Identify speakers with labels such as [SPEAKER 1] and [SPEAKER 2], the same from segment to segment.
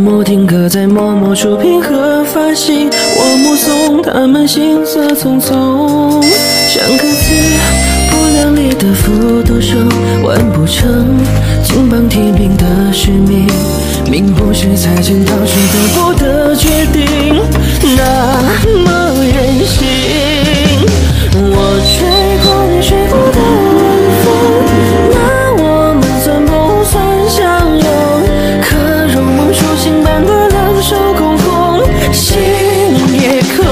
[SPEAKER 1] 默定格在默默触屏和发信，我目送他们行色匆匆，像个字不量力的浮动手，完不成金榜题名的使命，命不是才见到时得不得决定，那么任性。我吹过你吹过的晚风，那我们算不算相拥？可如梦初醒般的冷手空空，心也空。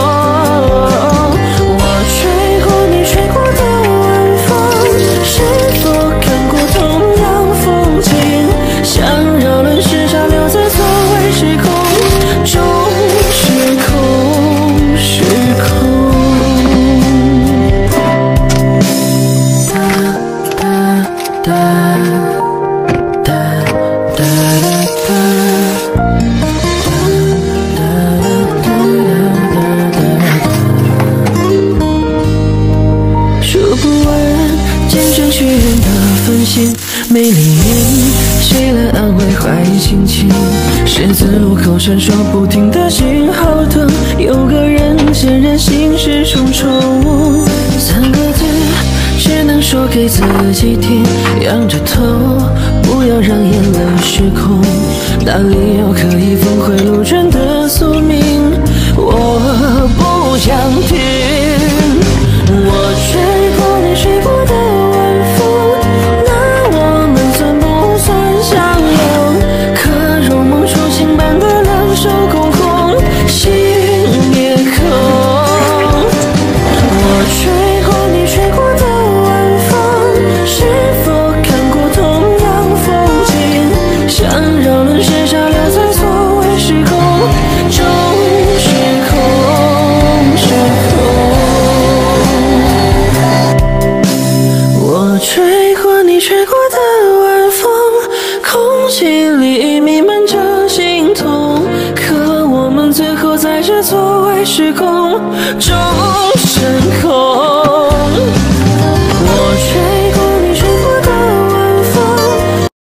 [SPEAKER 1] 我吹过你吹过的晚风，是否看过同样风景？想绕轮时差留在错位时空中，时空时空。数不完见证许愿的繁星，没理由谁来安慰坏心情？十字路口闪烁不停的信号灯，有个人显然心事重重。三个字只能说给自己听，仰着头不要让眼泪失控，哪里有可以峰回路转的宿命？我不想听。我吹过你吹过的晚风，那我们算不算相拥？可如梦初醒般的冷手空空，心也空。我吹过你吹过的晚风，是否看过同样风景？想绕轮时差留在错位时空中，时空时空。我吹过你吹过的晚风，空气里弥漫着心痛，可我们最后在这错位时空中。